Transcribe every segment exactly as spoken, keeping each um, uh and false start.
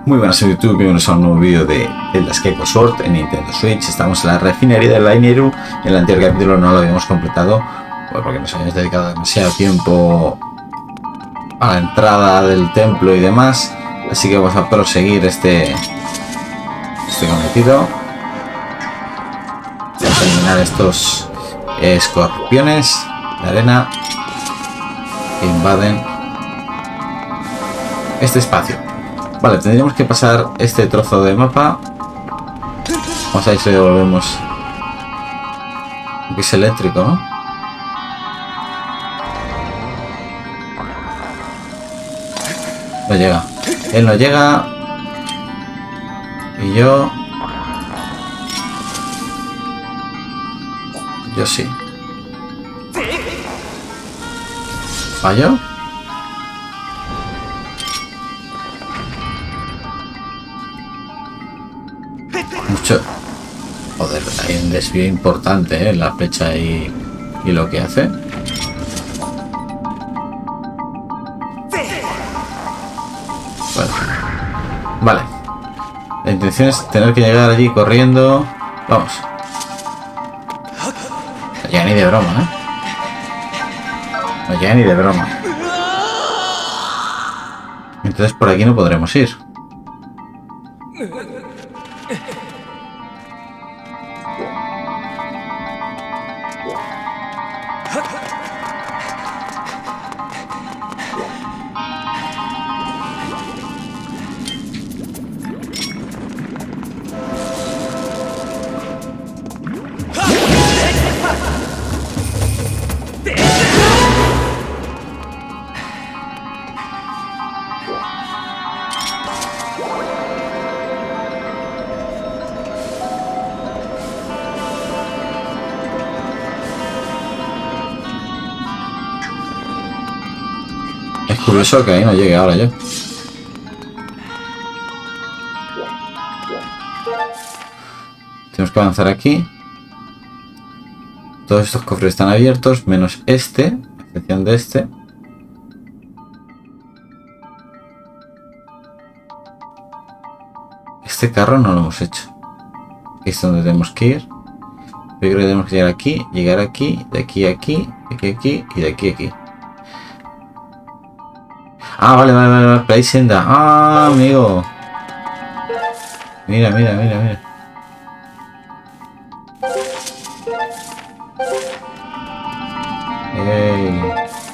Muy buenas a YouTube, bienvenidos a un nuevo vídeo de Zelda Skyward Sword en Nintendo Switch. Estamos en la refinería de Laineru. En el anterior capítulo no lo habíamos completado pues porque nos habíamos dedicado demasiado tiempo a la entrada del templo y demás. Así que vamos a proseguir este, este cometido. Vamos a eliminar estos escorpiones de arena que invaden este espacio. Vale, tendríamos que pasar este trozo de mapa. Vamos a ver si devolvemos. Que es eléctrico, ¿no? No llega. Él no llega. Y yo... Yo sí. ¿Fallo? Mucho. Joder, hay un desvío importante, ¿eh? La flecha y, y lo que hace. Bueno. Vale. La intención es tener que llegar allí corriendo. Vamos. No llega ni de broma, ¿eh? No llega ni de broma. Entonces por aquí no podremos ir. Es curioso que ahí no llegue ahora yo. Tenemos que avanzar aquí. Todos estos cofres están abiertos, menos este, a excepción de este. Este carro no lo hemos hecho. Es donde tenemos que ir. Yo creo que tenemos que llegar aquí, llegar aquí, de aquí a aquí, de aquí a aquí y de aquí a aquí. Ah, vale, vale, vale, vale, hay senda. Ah, amigo. Mira, mira, mira, mira. Ey.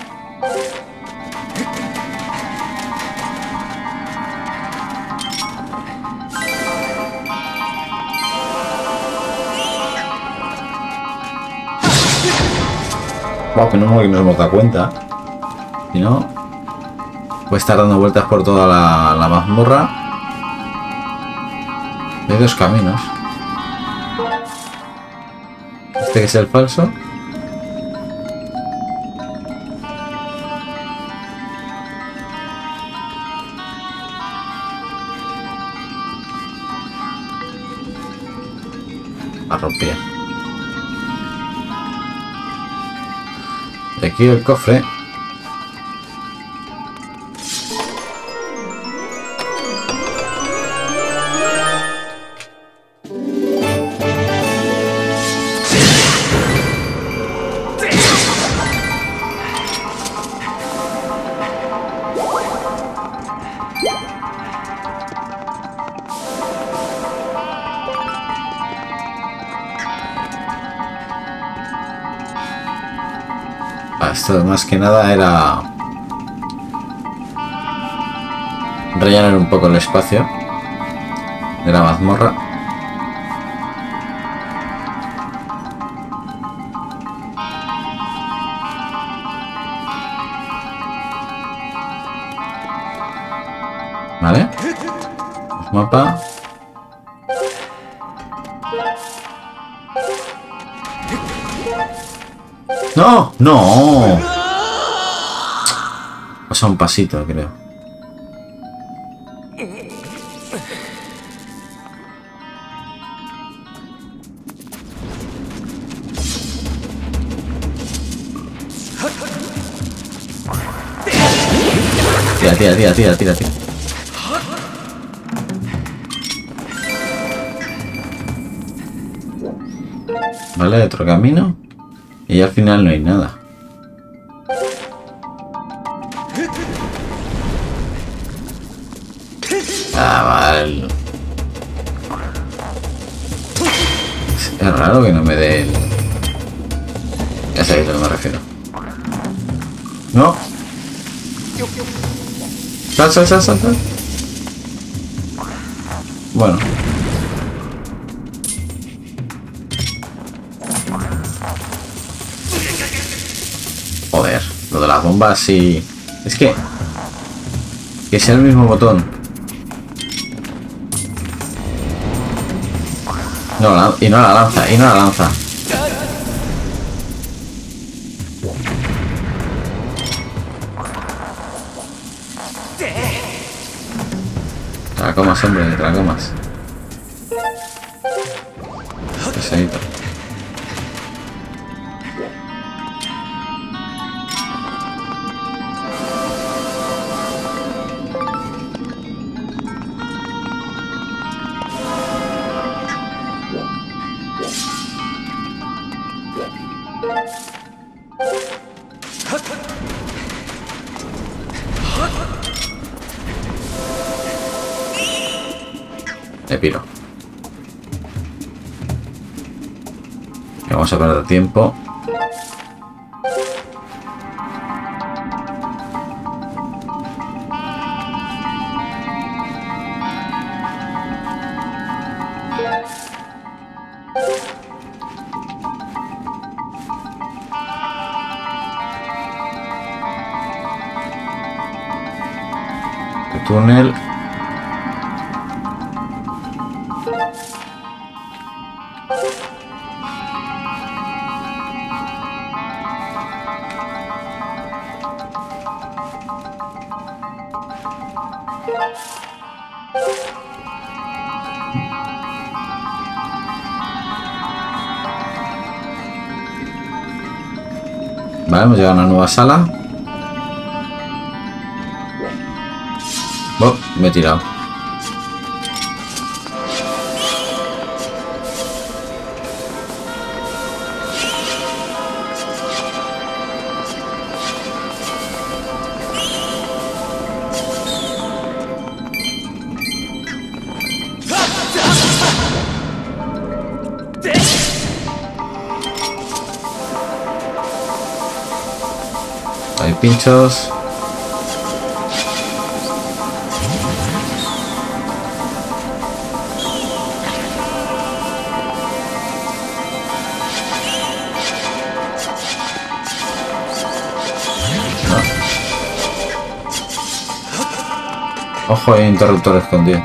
Wow, que no nos hemos dado cuenta. Si no... Puede estar dando vueltas por toda la, la mazmorra. Hay dos caminos. Este que es el falso. A romper. Y aquí el cofre. Esto más que nada era rellenar un poco el espacio de la mazmorra. Vale, pues mapa. ¡No! ¡No! Pasa un pasito, creo. Tira, tira, tira, tira, tira, tira. Vale, otro camino. Y al final no hay nada. Ah, vale. Es raro que no me dé el... Ya sabéis a lo que me refiero. No. Sal, sal, sal, sal, sal. Bueno. Joder, lo de las bombas sí... Es que... Que sea el mismo botón. No, la... y no la lanza, y no la lanza. Te la comas, hombre, te la comas. Pesadito. Me piro. Y vamos a perder tiempo. El túnel. Vale, hemos llegado a una nueva sala. Oh, me he tirado. Hay pinchos. Ojo, hay interruptor escondido.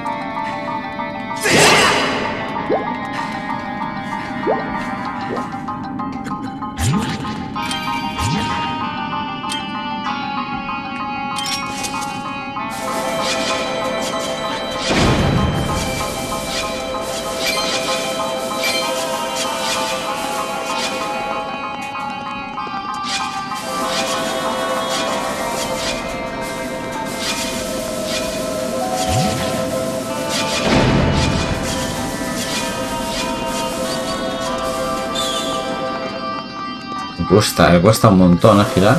Cuesta, me cuesta un montón a girar.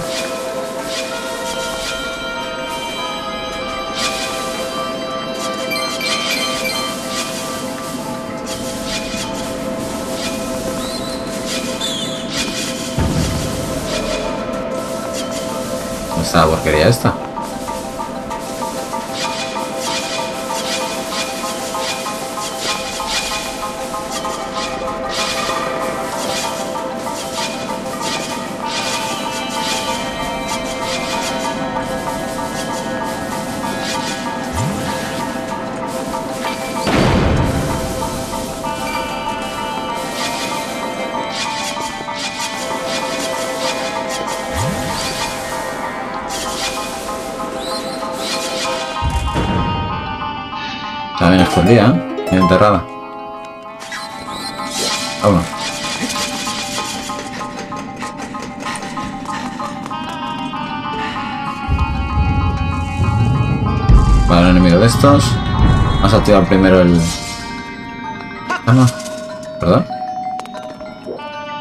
¿Dónde está la porquería esta? Está bien escondida, ¿eh? Bien enterrada. Vámonos. Vale, un enemigo de estos. Vamos a activar primero el... Ah, no. Perdón.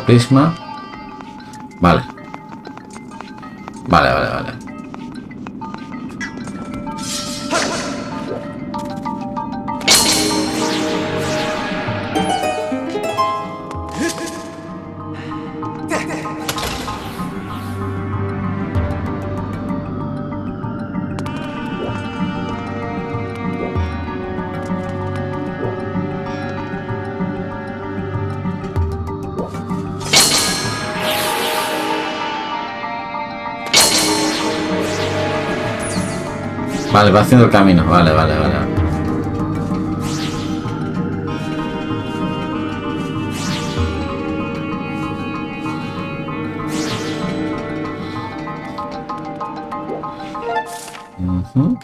prisma. Vale. Vale, vale, vale. Vale, va haciendo el camino. Vale, vale, vale. Uh-huh.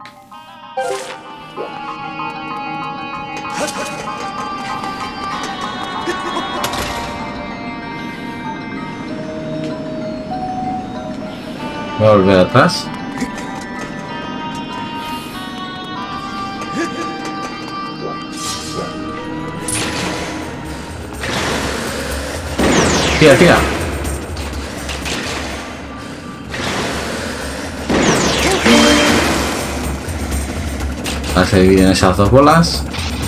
Voy a volver atrás. Tira, tira. Ahora se dividen esas dos bolas.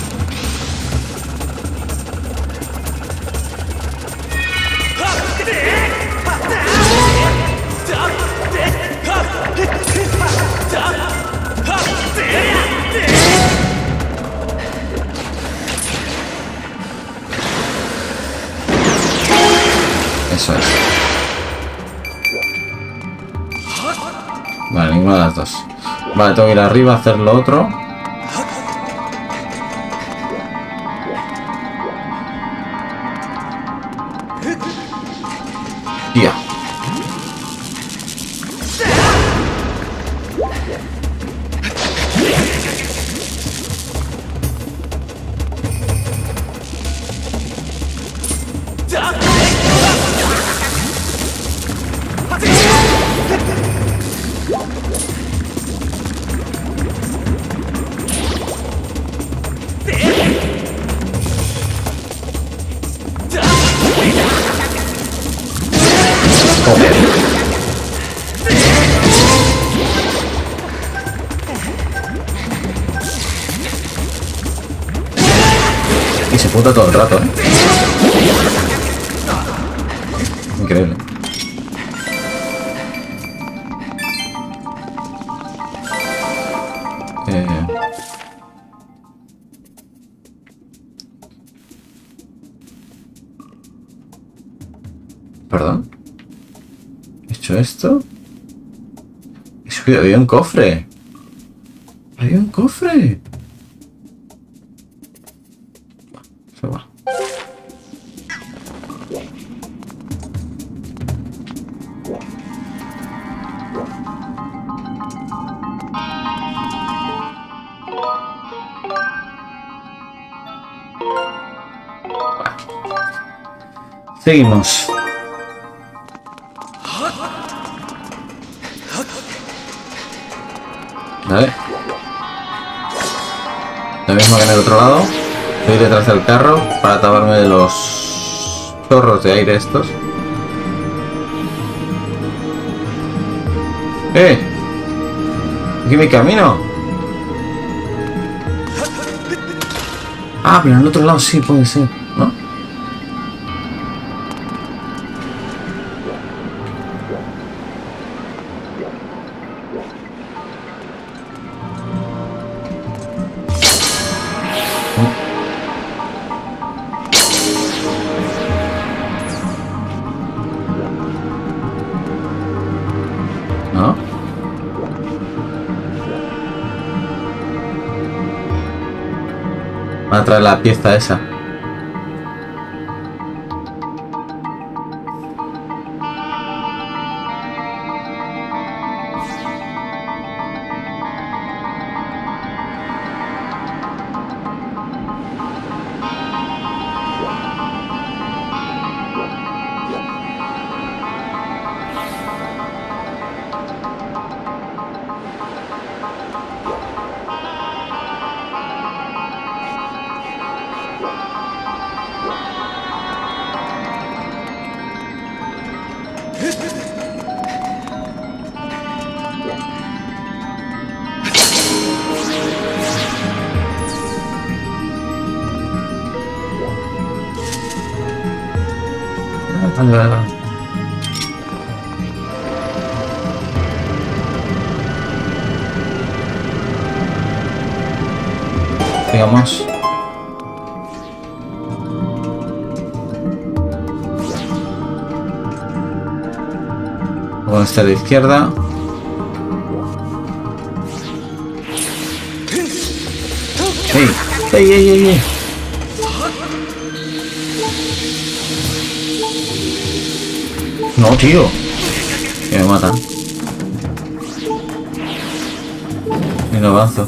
Eso es. Vale, ninguna de las dos. Vale, tengo que ir arriba a hacer lo otro. Tía. Joder. Y se puta todo el rato, ¿eh? Increíble. Eh... ¿Perdón? ¿He hecho esto? He subido, había un cofre. Había un cofre. Se va. Seguimos. Vale. Lo mismo que en el otro lado. Estoy detrás del carro para taparme de los chorros de aire estos. ¡Eh! ¡Aquí mi camino! Ah, pero en el otro lado sí puede ser, ¿no? ¿No? Van a traer la pieza esa. Vale, vale, vale. Digamos. Con este a la izquierda. ¡Ey! ¡Ey, ey, ey, ey! No, tío. Que me matan. Y no avanzo.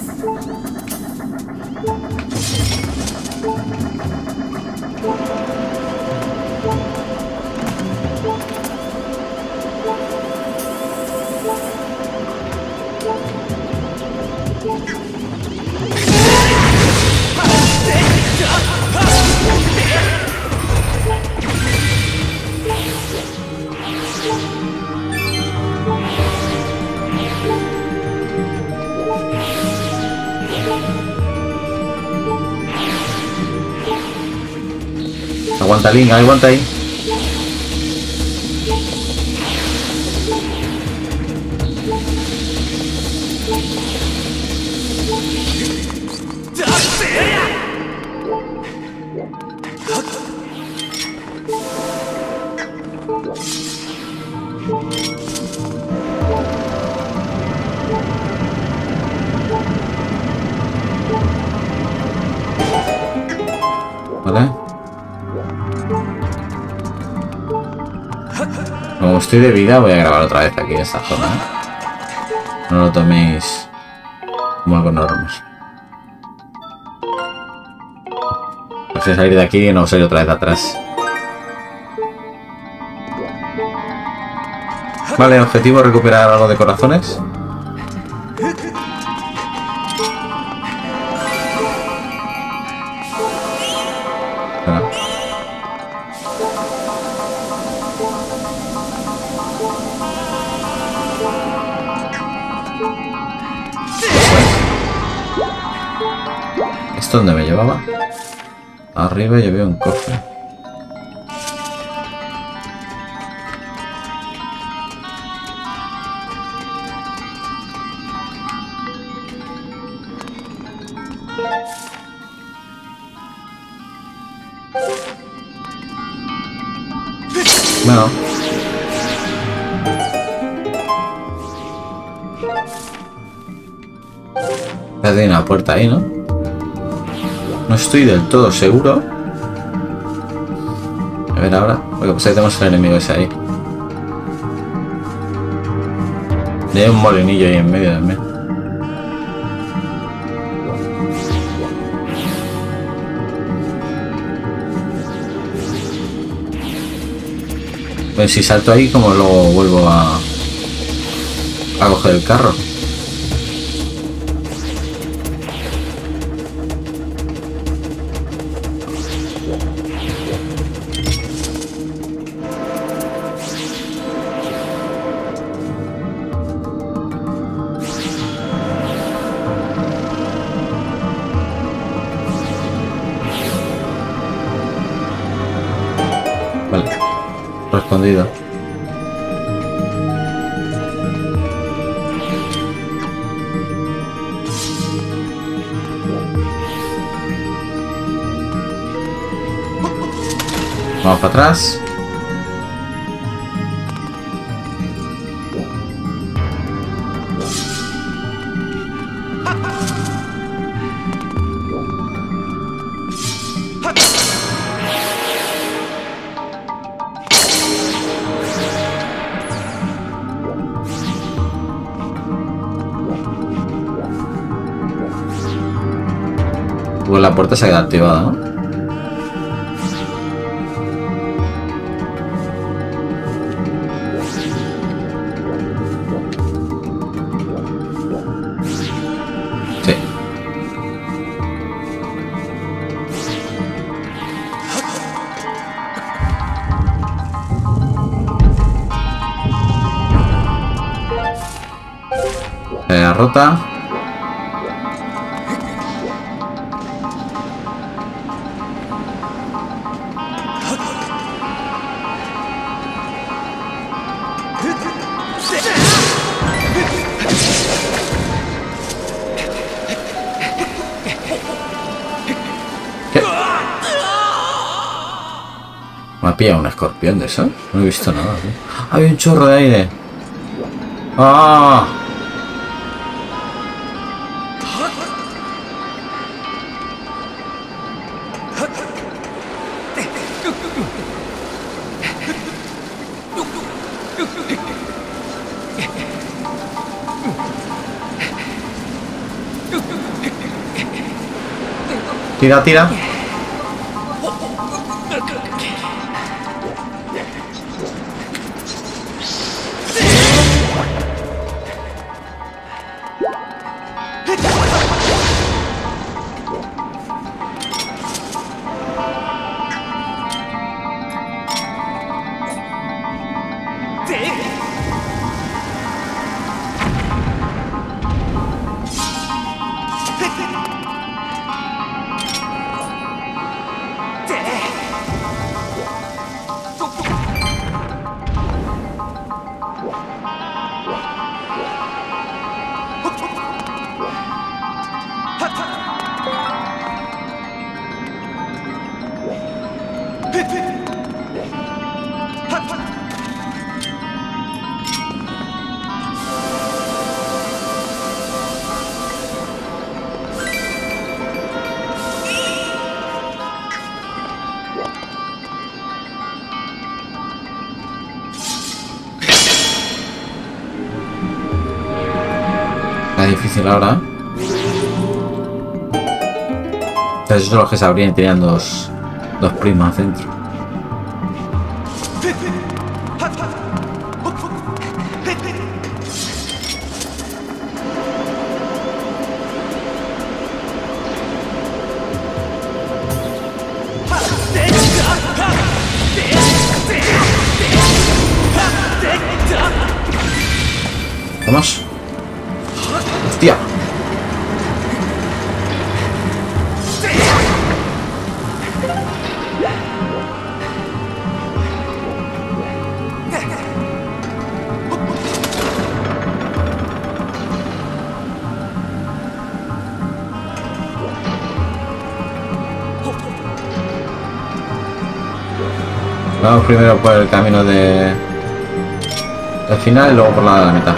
Aguanta, Link, aguanta ahí. Vale. Como estoy de vida, voy a grabar otra vez aquí esta zona, ¿eh? No lo toméis como algo normal. Prefiero salir de aquí y no salir otra vez atrás. Vale, objetivo recuperar algo de corazones. Bueno. ¿Esto dónde me llevaba? Arriba yo veo un cofre. Bueno. Hay una puerta ahí, ¿no? No estoy del todo seguro. A ver ahora. Porque pues ahí tenemos el enemigo ese ahí. Y hay un molinillo ahí en medio también. Pues si salto ahí, como luego vuelvo a, a coger el carro. Vale, respondido. Vamos para atrás. Pues la puerta se ha quedado activada, ¿no? Sí. Eh, rota. Me ha pillado un escorpión de eso. No he visto nada, tío. ¡Hay un chorro de aire! ¡Ah! Tira, tira. Difícil ahora. Entonces esos son los que se abrían y tenían dos, dos primas dentro. Vamos. Hostia. Vamos primero por el camino de del final y luego por la de la mitad.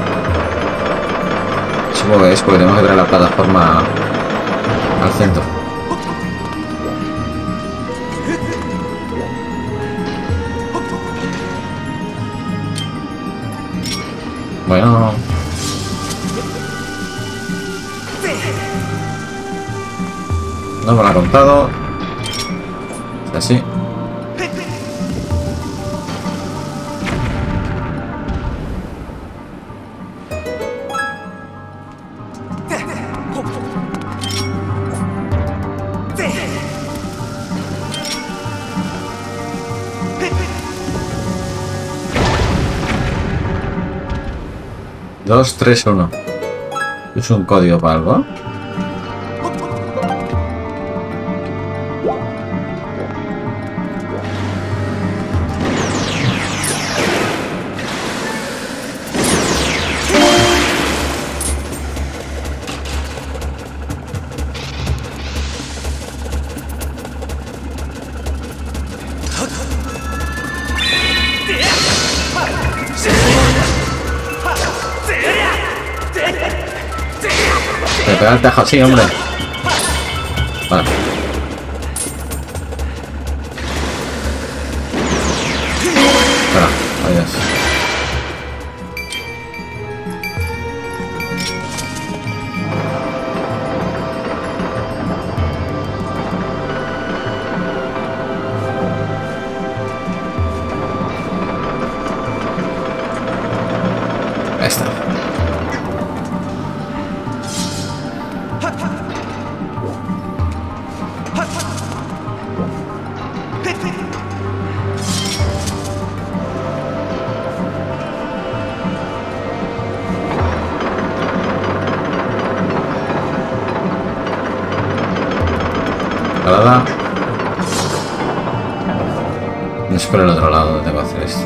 Supongo que es porque tenemos que traer la plataforma al centro. Bueno. No me lo ha contado. Así. dos, tres, uno. ¿Es un código para algo? Pegar el tejo así, hombre. Vale. Espera, adiós. Ahí está. Parada. No es por el otro lado donde tengo que hacer esto.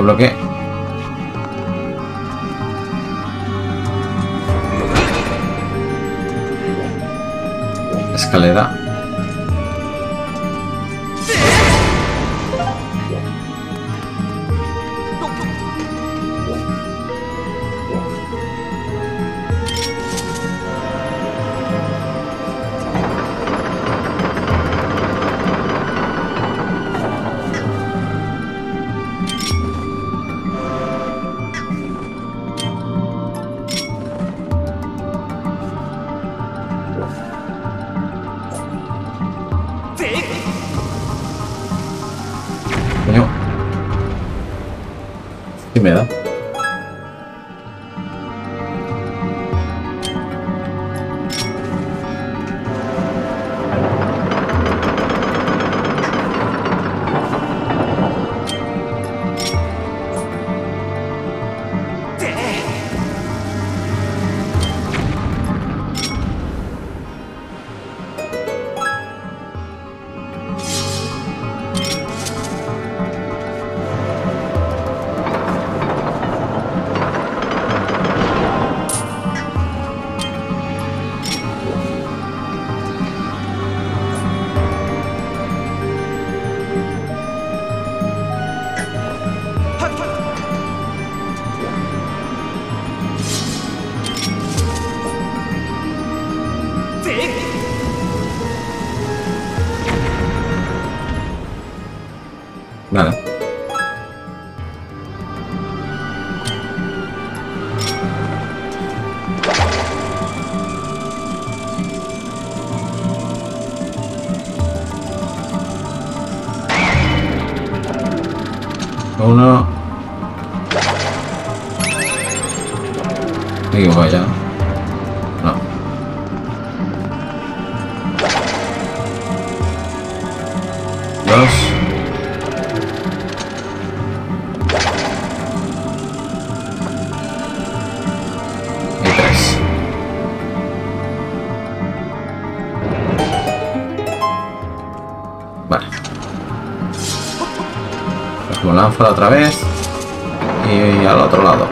¿Qué bloque? Escalera. Coño. ¿Qué me da? Vale. Uno. Me equivoco ya. No. Dos. Vale. Como lanzo otra vez. Y al otro lado.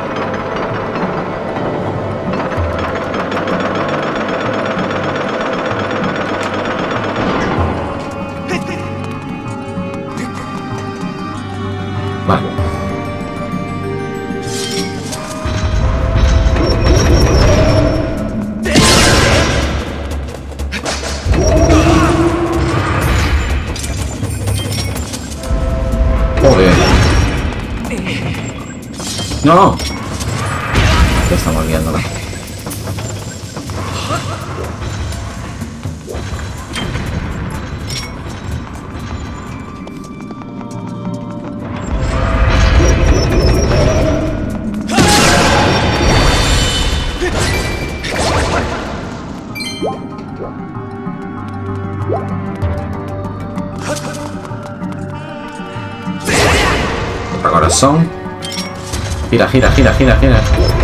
Vale. Joder. No. Ya estamos liándola. Otro corazón. Gira, gira, gira, gira, gira.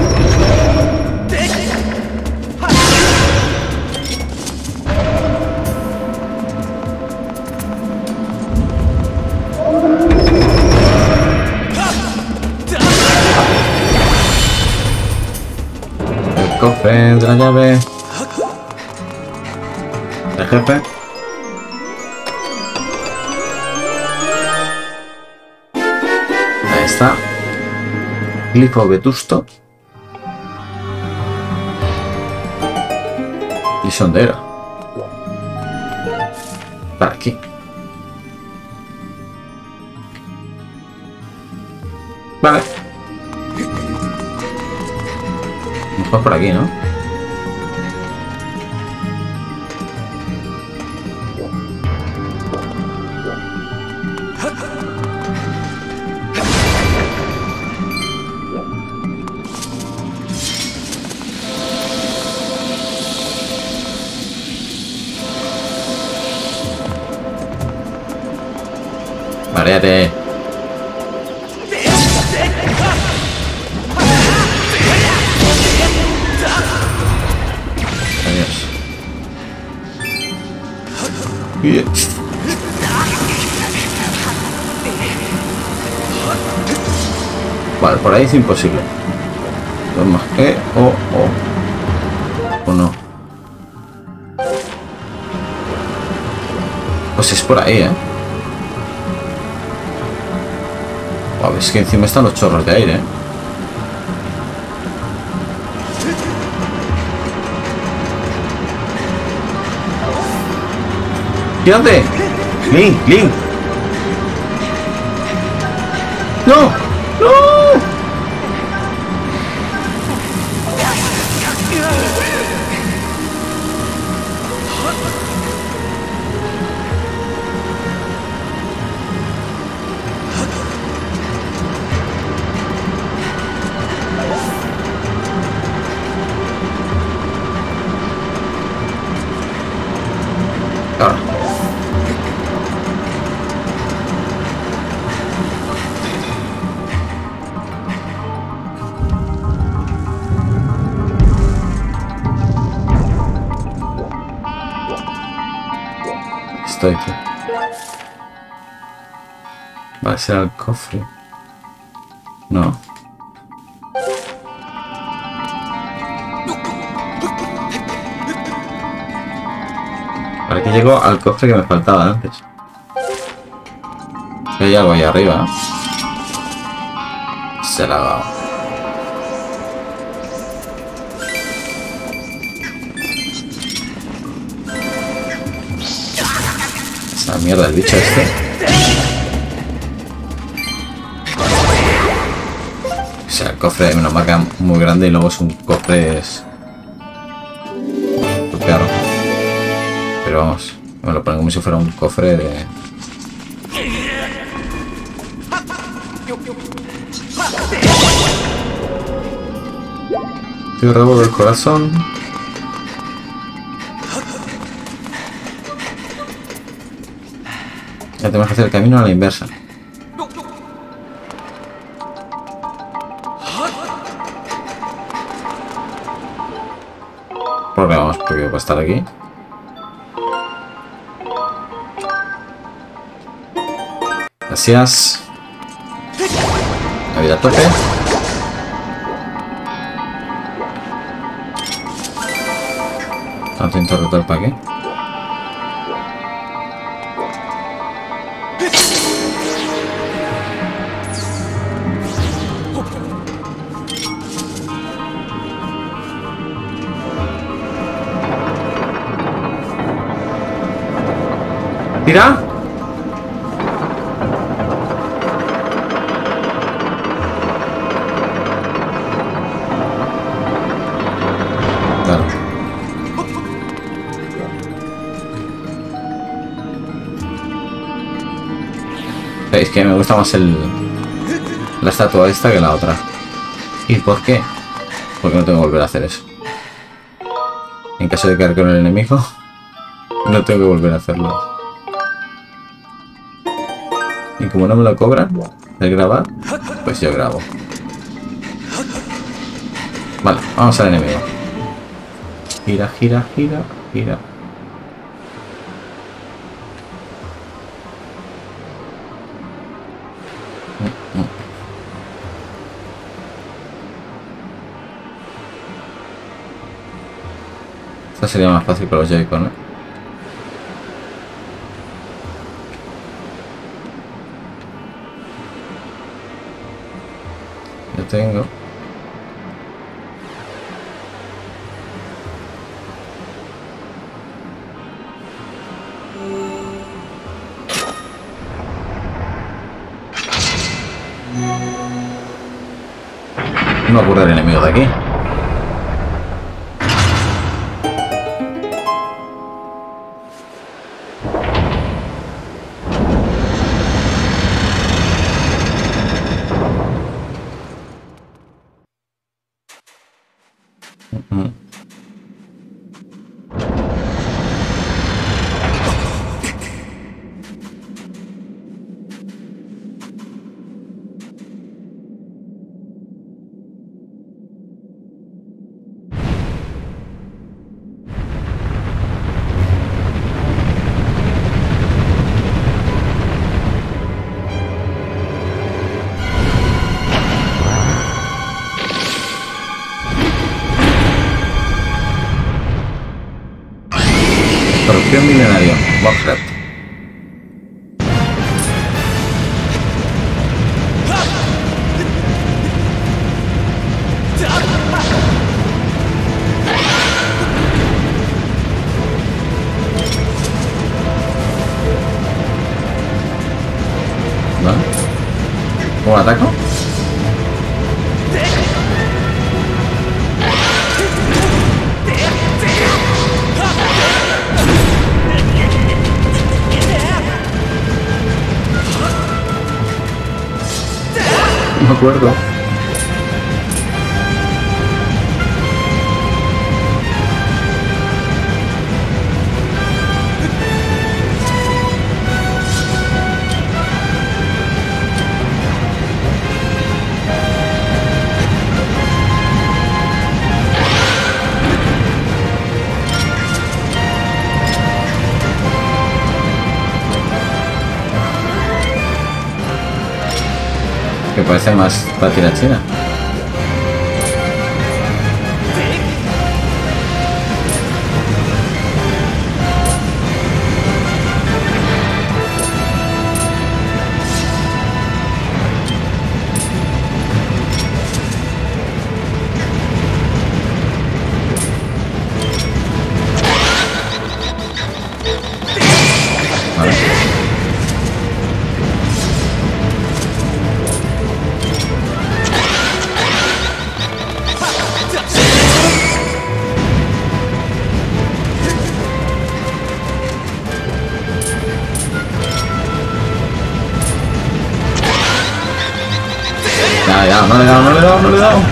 El cofre de la llave. El jefe. Ahí está. Glifo vetusto. Y sondero. Para aquí. Vale. Mejor por aquí, ¿no? Maréate. Adiós. Yes. Vale, por ahí es imposible. Dos más que o o o no. Pues es por ahí, ¿eh? Wow, es que encima están los chorros de aire, ¿eh? ¡Quédate! ¡Link! ¡Link! ¡No! ¡No! Ahora. Estoy aquí. Va a ser el cofre. No. Para que llego al cofre que me faltaba antes. Hay algo ahí arriba. Se la ha dado. Esa mierda, el bicho este. O sea, el cofre de una marca muy grande y luego es un cofre es... Claro. Pero vamos, me lo ponen como si fuera un cofre de... Te robo del corazón. Ya tenemos que hacer el camino a la inversa. Porque vamos, porque va a estar aquí. Gracias. La vida a tope. Tanto interruptor para qué. Tira. Es que me gusta más el la estatua esta que la otra. ¿Y por qué? Porque no tengo que volver a hacer eso. En caso de caer con el enemigo, no tengo que volver a hacerlo. Y como no me lo cobran el grabar, pues yo grabo. Vale, vamos al enemigo. Gira, gira, gira, gira. Esta sería más fácil con los Joy-Con, ¿eh? Yo tengo. No me acuerdo del enemigo de aquí. Mm-hmm. Cañón milenario. Boxhead. ¿Vale? ¿Cómo ataco? No me acuerdo. Que parece más patina china. Vale. Ya, ya, no le he dado, no le he dado, no le he dado.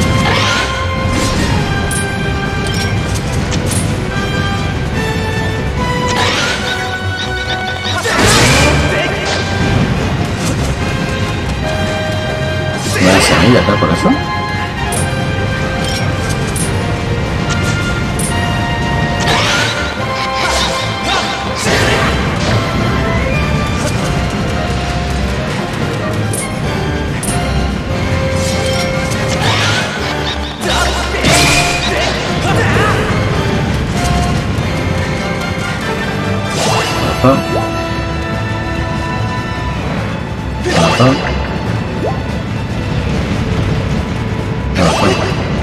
¿Me da semilla acá por eso? Corazón. Corazón.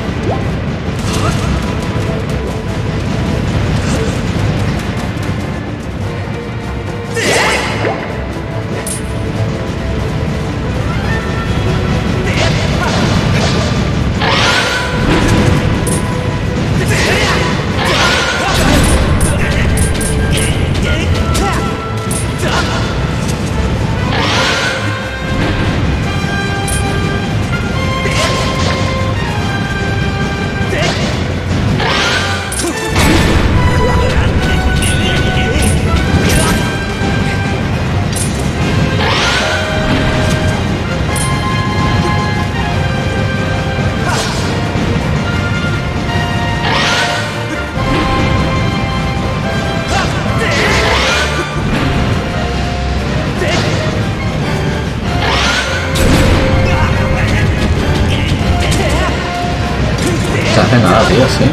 Se hace nada, tío, sí.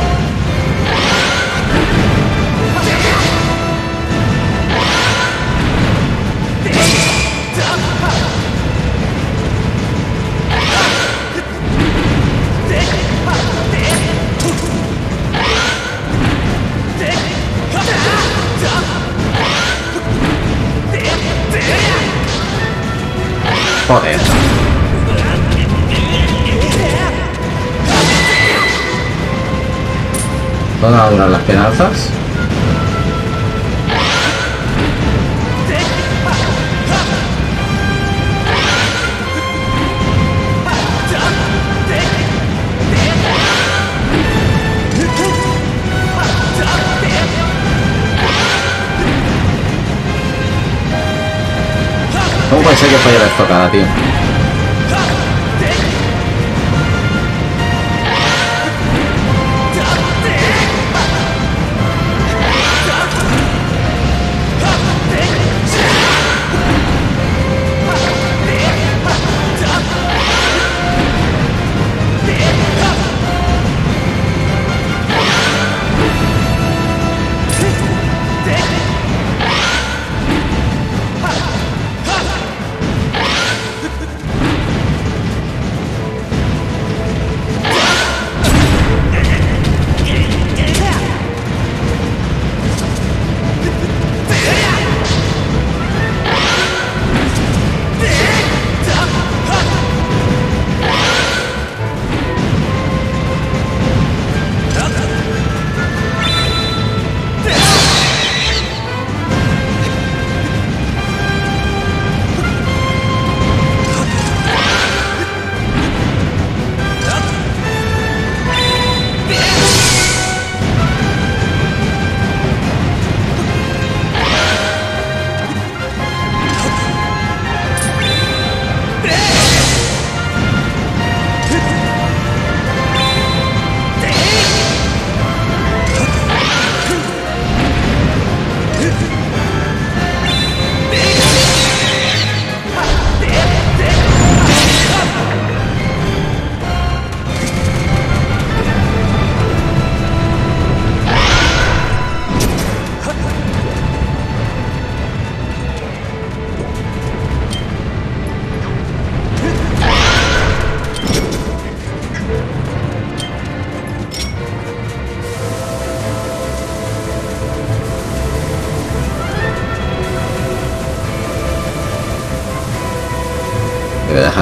Joder. ¿Van a durar las esperanzas? ¿Cómo puede ser que falle la estocada, tío?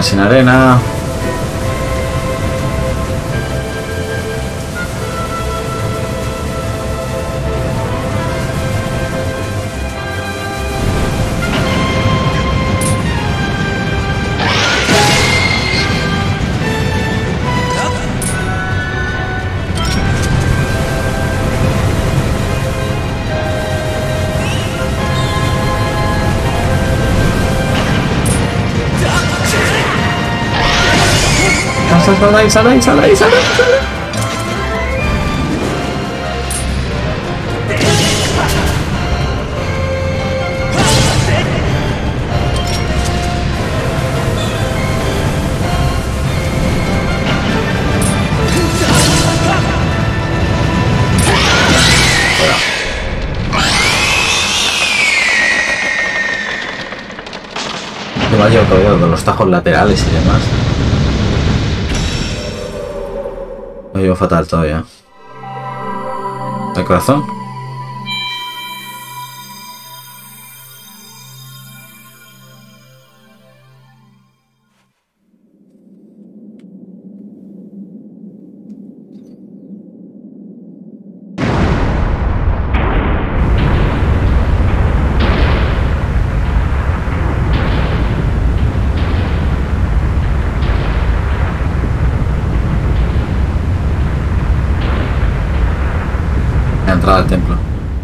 deja sin arena. Sal ahí, sal ahí, sal ahí, sal ahí, sal ahí. Me lo ha llevado todavía de los tajos laterales y demás. Lo llevo fatal todavía. ¿El corazón? Entrada al templo.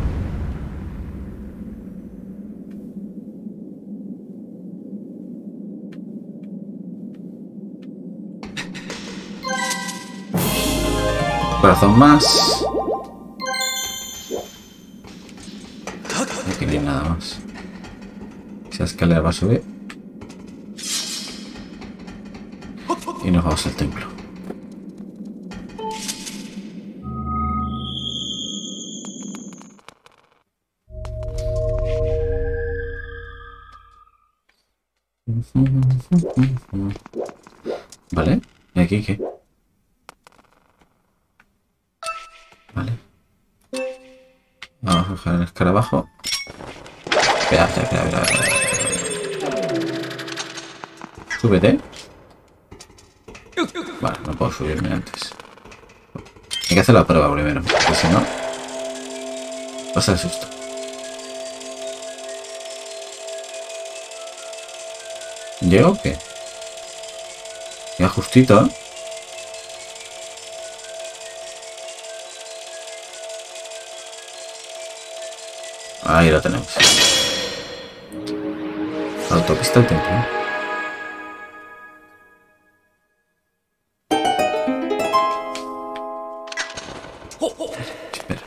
Corazón más. Aquí no hay nada más. Esa escalera va a subir. Y nos vamos al templo. Vale, ¿y aquí qué? Vale. Vamos a coger el escarabajo. Espera, espera, espera, espera. Súbete. Vale, no puedo subirme antes. Hay que hacer la prueba primero, porque si no pasa el susto. ¿Llego o qué? Ya justito, ¿eh? Ahí lo tenemos. La autopista del templo, ¿eh? Espera.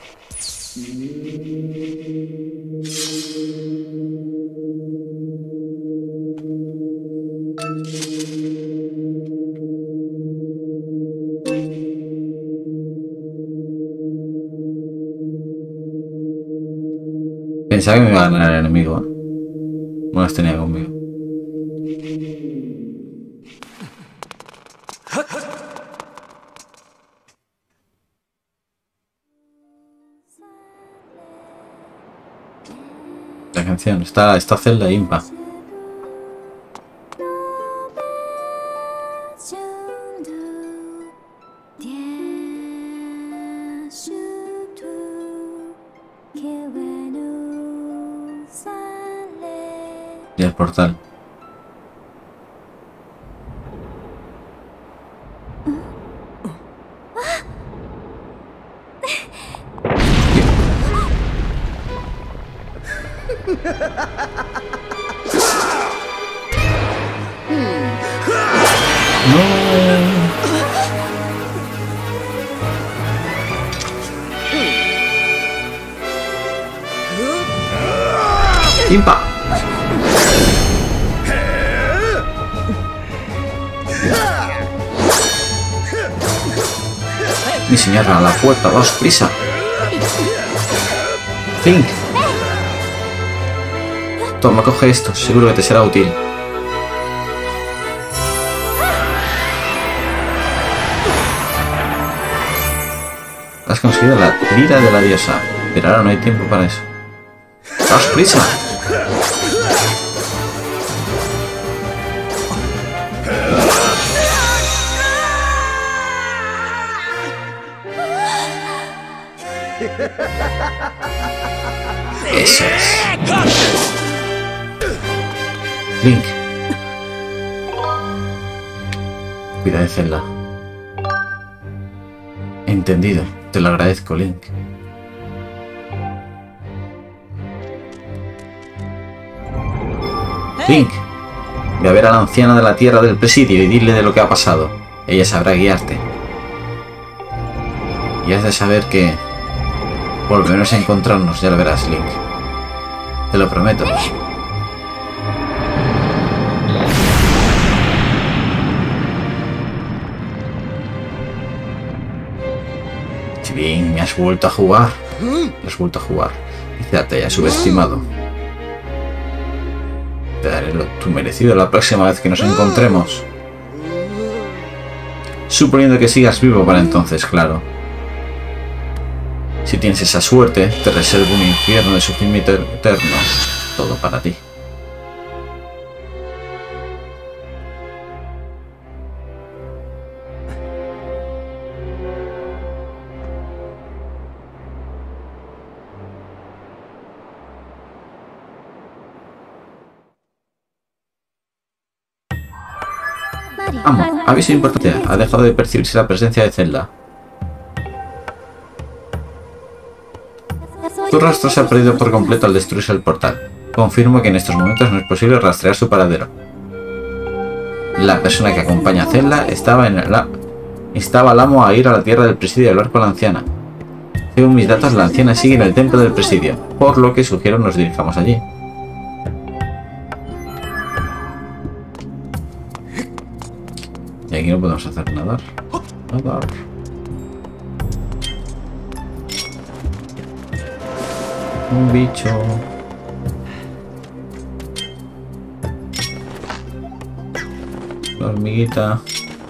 Pensaba que me iba a ganar el enemigo, ¿eh? No las tenía conmigo. La canción, está, está Zelda Impa. Y el portal. Impa. Mi señora, a la puerta, daos prisa. Link. Toma, coge esto, seguro que te será útil. Has conseguido la lira de la diosa, pero ahora no hay tiempo para eso. ¡Daos prisa! Eso es. Link. Cuida de Zelda. Entendido. Te lo agradezco, Link. Link. Ve a ver a la anciana de la tierra del presidio y dile de lo que ha pasado. Ella sabrá guiarte. Y has de saber que volveremos a encontrarnos, ya lo verás, Link. Te lo prometo. Bien, me has vuelto a jugar. Me has vuelto a jugar. Quizá te haya subestimado. Te daré lo tu merecido la próxima vez que nos encontremos. Suponiendo que sigas vivo para entonces, claro. Si tienes esa suerte, te reservo un infierno de sufrimiento eterno. Todo para ti. Amo, aviso importante. Ha dejado de percibirse la presencia de Zelda. Tu rastro se ha perdido por completo al destruirse el portal. Confirmo que en estos momentos no es posible rastrear su paradero. La persona que acompaña a Zelda estaba en el... instaba al amo a ir a la tierra del presidio y hablar con la anciana. Según mis datos, la anciana sigue en el templo del presidio, por lo que sugiero nos dirijamos allí. Y aquí no podemos hacer nada. Nada. Un bicho. La hormiguita.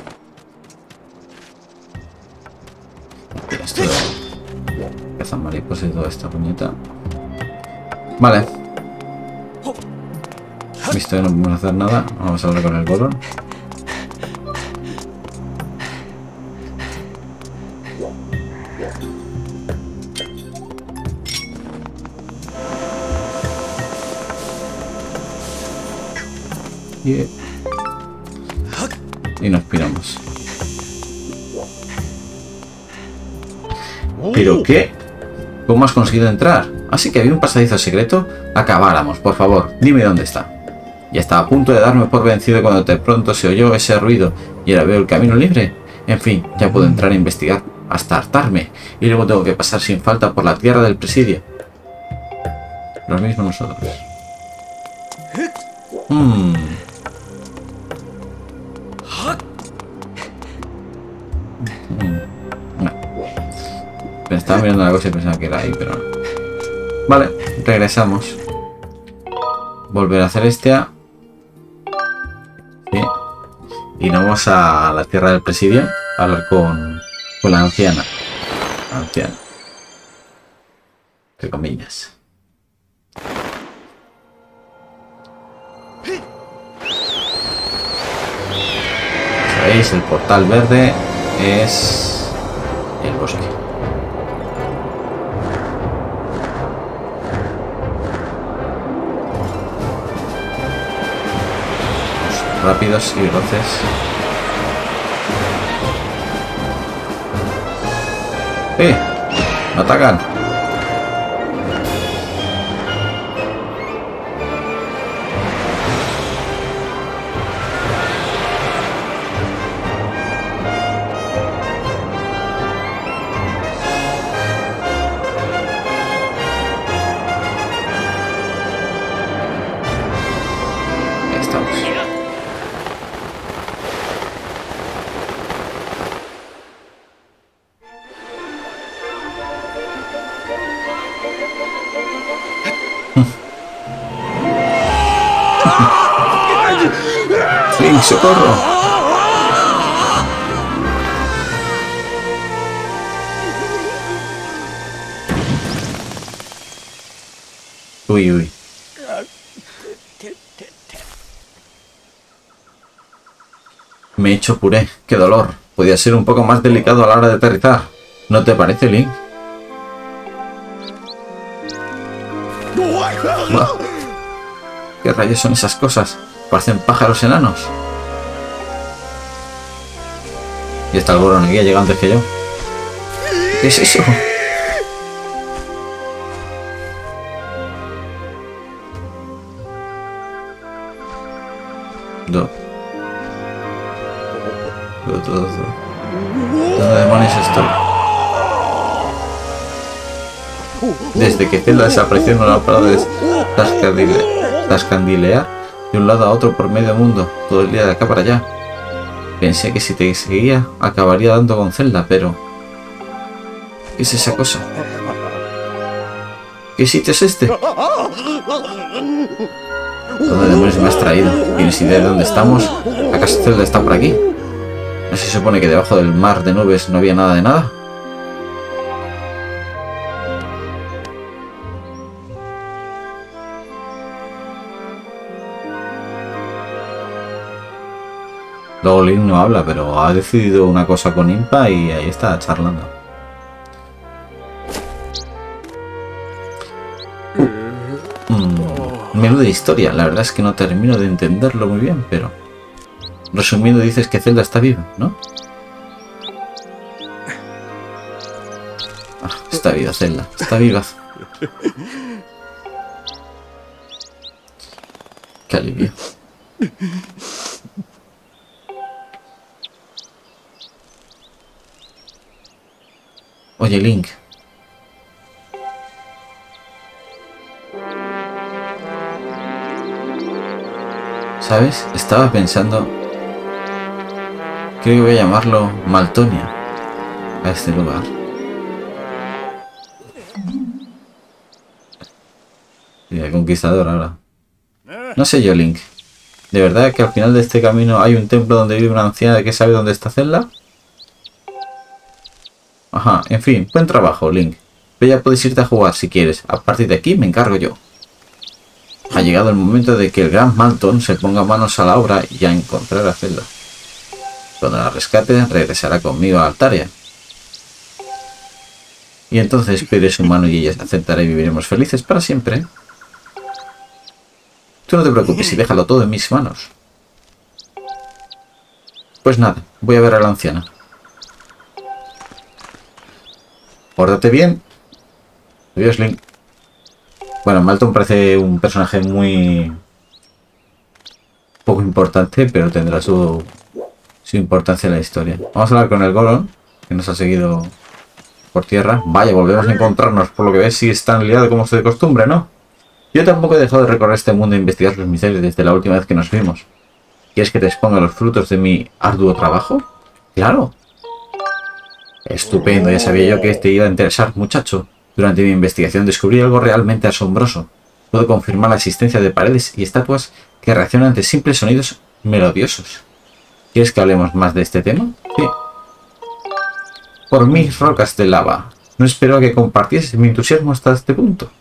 Esto de... cazan mariposas y toda esta puñeta. Vale. Visto que no podemos hacer nada, vamos a hablar con el Goron. Yeah. Y nos piramos. ¿Pero qué? ¿Cómo has conseguido entrar? Así que había un pasadizo secreto. Acabáramos, por favor, dime dónde está. Ya estaba a punto de darme por vencido cuando de pronto se oyó ese ruido y ahora veo el camino libre. En fin, ya puedo entrar a investigar hasta hartarme y luego tengo que pasar sin falta por la tierra del presidio. Lo mismo nosotros. Hmm. Me estaba mirando la cosa y pensaba que era ahí, pero no. Vale, regresamos. Volver a Celestia. Sí. Y nos vamos a la tierra del presidio a hablar con, con la anciana. La anciana. Entre comillas. ¿Sabéis? El portal verde es el bosque. Rápidos y veloces. ¡Eh! ¡Me atacan! ¡Link, socorro! Uy, uy. Me he hecho puré. ¡Qué dolor! Podía ser un poco más delicado a la hora de aterrizar. ¿No te parece, Link? Wow. ¿Qué rayos son esas cosas? Parecen pájaros enanos. Y está el Goron aquí, ha llegado antes que yo. ¿Qué es eso? Do. Do, do, do. ¿Dónde demonios estoy? Desde que Zelda desapareció no ha parado de tascandilear de un lado a otro por medio mundo, todo el día de acá para allá. Pensé que si te seguía acabaría dando con Zelda, pero... ¿qué es esa cosa? ¿Qué sitio es este? ¿Dónde demonios me has traído? ¿Tienes idea de dónde estamos? ¿Acaso Zelda está por aquí? ¿No se supone que debajo del mar de nubes no había nada de nada? Luego Link no habla, pero ha decidido una cosa con Impa y ahí está charlando. Uh, mm, menuda historia, la verdad es que no termino de entenderlo muy bien, pero... resumiendo, dices que Zelda está viva, ¿no? Ah, está viva Zelda, está viva. Qué alivio. Oye, Link. ¿Sabes? Estaba pensando... creo que voy a llamarlo Maltonia a este lugar. Y el conquistador ahora. No sé yo, Link. ¿De verdad que al final de este camino hay un templo donde vive una anciana que sabe dónde está Zelda? Ajá, en fin, buen trabajo, Link. Pero ya puedes irte a jugar si quieres. A partir de aquí me encargo yo. Ha llegado el momento de que el gran Malton se ponga manos a la obra y a encontrar a Zelda. Cuando la rescate, regresará conmigo a Altaria. Y entonces pediré su mano y ella se aceptará y viviremos felices para siempre. Tú no te preocupes y déjalo todo en mis manos. Pues nada, voy a ver a la anciana. Pórtate bien. Adiós, Link. Bueno, Malton parece un personaje muy... poco importante, pero tendrá su... su importancia en la historia. Vamos a hablar con el Goron, que nos ha seguido por tierra. Vaya, volvemos a encontrarnos. Por lo que ves, sí es tan liado como es de costumbre, ¿no? Yo tampoco he dejado de recorrer este mundo e investigar los misterios desde la última vez que nos vimos. ¿Quieres que te exponga los frutos de mi arduo trabajo? ¡Claro! Estupendo, ya sabía yo que te iba a interesar, muchacho. Durante mi investigación descubrí algo realmente asombroso. Puedo confirmar la existencia de paredes y estatuas que reaccionan ante simples sonidos melodiosos. ¿Quieres que hablemos más de este tema? Sí. Por mis rocas de lava. No espero que compartieses mi entusiasmo hasta este punto.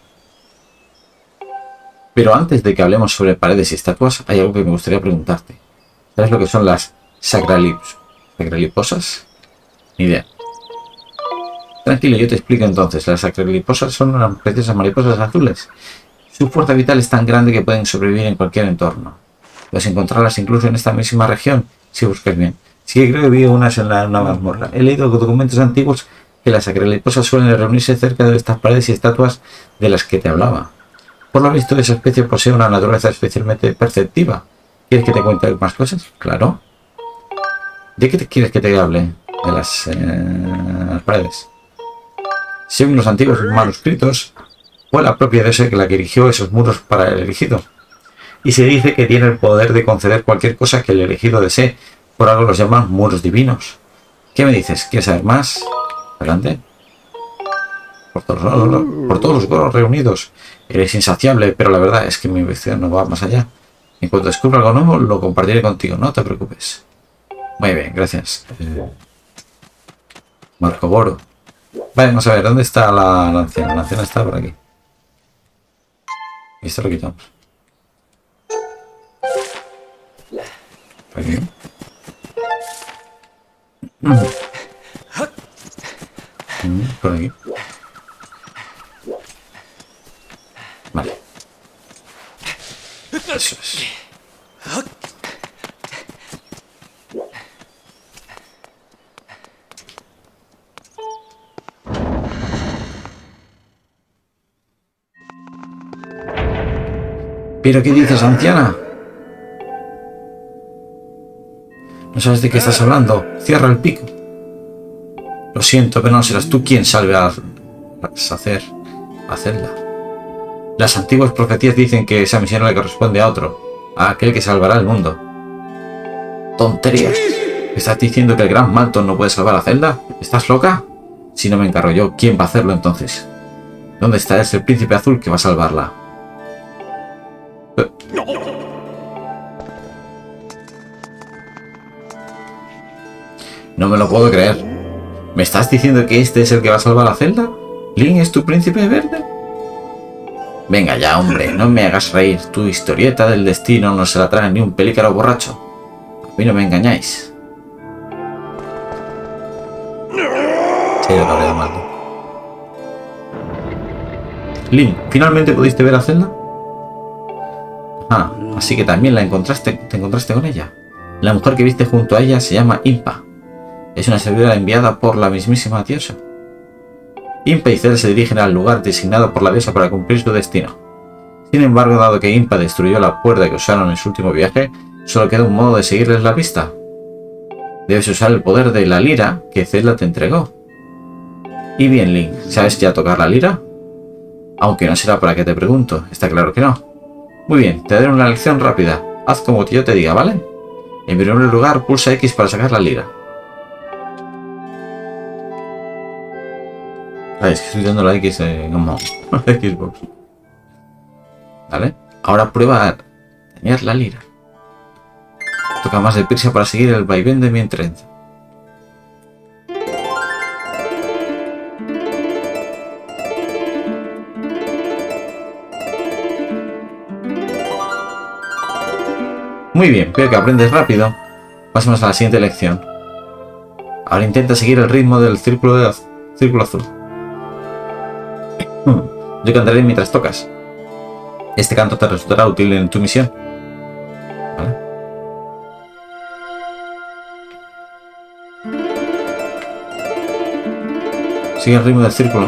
Pero antes de que hablemos sobre paredes y estatuas, hay algo que me gustaría preguntarte. ¿Sabes lo que son las sacralips sacraliposas? Ni idea. Tranquilo, yo te explico entonces. Las sacraliposas son unas preciosas mariposas azules. Su fuerza vital es tan grande que pueden sobrevivir en cualquier entorno. Puedes encontrarlas incluso en esta misma región, si buscas bien. Sí que creo que vi unas en la, una mazmorra. He leído documentos antiguos que las sacraliposas suelen reunirse cerca de estas paredes y estatuas de las que te hablaba. Por lo visto, esa especie posee una naturaleza especialmente perceptiva. ¿Quieres que te cuente más cosas? Claro. ¿De qué te quieres que te hable? De las, eh, las paredes. Según los antiguos manuscritos, fue la propia diosa que la que erigió esos muros para el elegido. Y se dice que tiene el poder de conceder cualquier cosa que el elegido desee. Por algo los llaman muros divinos. ¿Qué me dices? ¿Quieres saber más? Adelante. Por todos, por todos los goros reunidos. Eres insaciable, pero la verdad es que mi investigación no va más allá. En cuanto descubra algo nuevo, lo compartiré contigo. No te preocupes. Muy bien, gracias. Eh, Marco Boro. Vale, vamos a ver, ¿dónde está la, la anciana? La anciana está por aquí. Y esto lo quitamos. Por aquí. Mm. Mm, por aquí. Vale. Eso es. ¿Pero qué dices, anciana? ¿No sabes de qué estás hablando? Cierra el pico. Lo siento, pero no serás tú quien salve a hacer a Zelda. Las antiguas profecías dicen que esa misión le corresponde a otro, a aquel que salvará el mundo. ¡Tonterías! ¿Estás diciendo que el gran Malton no puede salvar a Zelda? ¿Estás loca? Si no me encargo yo, ¿quién va a hacerlo entonces? ¿Dónde está ese príncipe azul que va a salvarla? No me lo puedo creer. ¿Me estás diciendo que este es el que va a salvar a Zelda? ¿Link es tu príncipe verde? Venga ya, hombre, no me hagas reír. Tu historieta del destino no se la trae ni un pelícaro borracho. A mí no me engañáis. Se ha ido cabreado Malton. Link, ¿finalmente pudiste ver a Zelda? Ah, así que también la encontraste, te encontraste con ella. La mujer que viste junto a ella se llama Impa. Es una servidora enviada por la mismísima diosa. Impa y Zelda se dirigen al lugar designado por la diosa para cumplir su destino. Sin embargo, dado que Impa destruyó la puerta que usaron en su último viaje, solo queda un modo de seguirles la pista. Debes usar el poder de la lira que Zelda te entregó. Y bien, Link, ¿sabes ya tocar la lira? Aunque no será para que te pregunto, está claro que no. Muy bien, te daré una lección rápida. Haz como yo te diga, ¿vale? En primer lugar, pulsa X para sacar la lira. Ay, es que estoy dando la X eh, como Xbox. ¿Vale? Ahora prueba a dañar la lira. Toca más deprisa para seguir el vaivén de mi entrada. Muy bien, veo que aprendes rápido. Pasemos a la siguiente lección. Ahora intenta seguir el ritmo del círculo, de az círculo azul. Yo cantaré mientras tocas. Este canto te resultará útil en tu misión. ¿Vale? Sigue el ritmo del círculo.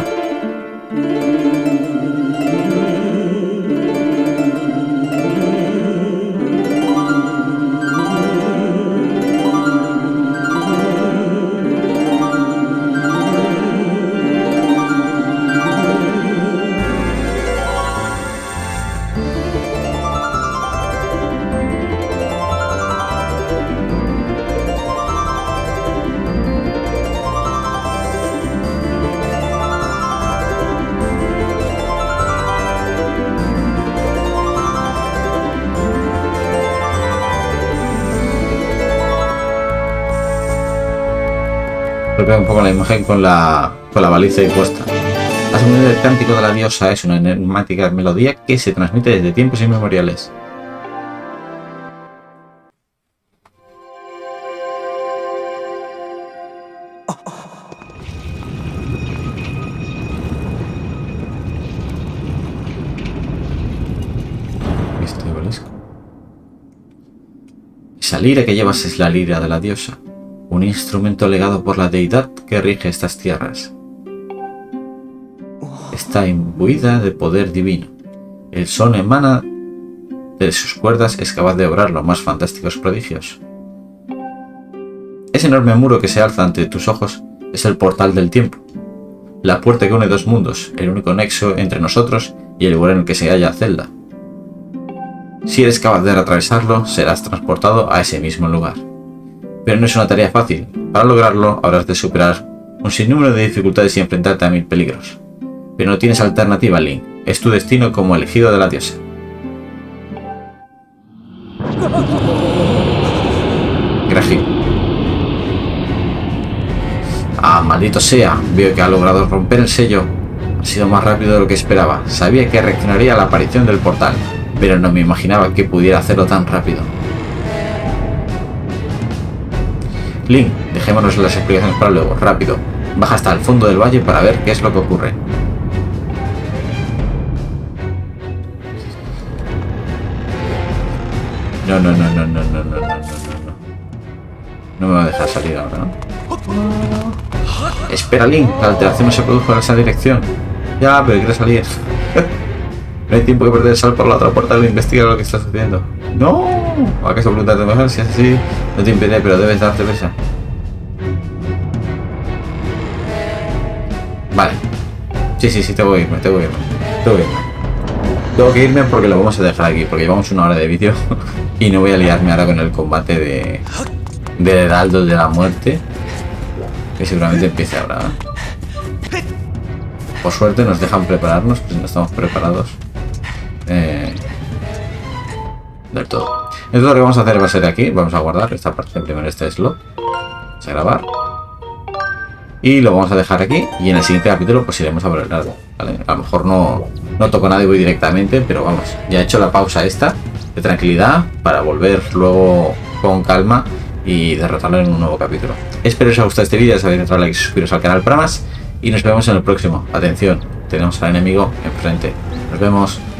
Un poco la imagen con la, con la baliza impuesta. La sonido del cántico de la diosa es una enigmática melodía que se transmite desde tiempos inmemoriales. Este obelisco. Esa lira que llevas es la lira de la diosa. Un instrumento legado por la deidad que rige estas tierras. Está imbuida de poder divino. El son emana de sus cuerdas, es capaz de obrar los más fantásticos prodigios. Ese enorme muro que se alza ante tus ojos es el portal del tiempo. La puerta que une dos mundos, el único nexo entre nosotros y el lugar en el que se halla Zelda. Si eres capaz de atravesarlo, serás transportado a ese mismo lugar. Pero no es una tarea fácil. Para lograrlo habrás de superar un sinnúmero de dificultades y enfrentarte a mil peligros. Pero no tienes alternativa, Link. Es tu destino como elegido de la diosa. Grajín. Ah, maldito sea. Veo que ha logrado romper el sello. Ha sido más rápido de lo que esperaba. Sabía que reaccionaría a la aparición del portal, pero no me imaginaba que pudiera hacerlo tan rápido. Link, dejémonos las explicaciones para luego, rápido. Baja hasta el fondo del valle para ver qué es lo que ocurre. No, no, no, no, no, no, no, no, no, no. No me va a dejar salir ahora, ¿no? Espera, Link. La alteración no se produjo en esa dirección. Ya, pero quiero salir. No hay tiempo que perder. Sal por la otra puerta e investiga lo que está sucediendo. ¡No! ¿Acaso preguntarte mejor? Si es así, no te impediré, pero debes darte prisa. Vale. Sí, sí, sí, tengo que irme, tengo que irme. Tengo que irme. Tengo que irme porque lo vamos a dejar aquí, porque llevamos una hora de vídeo y no voy a liarme ahora con el combate de... del Heraldo de la Muerte, que seguramente empiece ahora, ¿eh? Por suerte nos dejan prepararnos, pues no estamos preparados eh, del todo. Entonces lo que vamos a hacer va a ser aquí, vamos a guardar esta parte primero, este slot, vamos a grabar y lo vamos a dejar aquí, y en el siguiente capítulo pues iremos a por el Heraldo, ¿vale? A lo mejor no, no toco nada y voy directamente, pero vamos, ya he hecho la pausa esta de tranquilidad para volver luego con calma y derrotarlo en un nuevo capítulo. Espero que os haya gustado este vídeo, sabéis entrar like y suscribiros al canal para más, y nos vemos en el próximo. Atención, tenemos al enemigo enfrente. Nos vemos.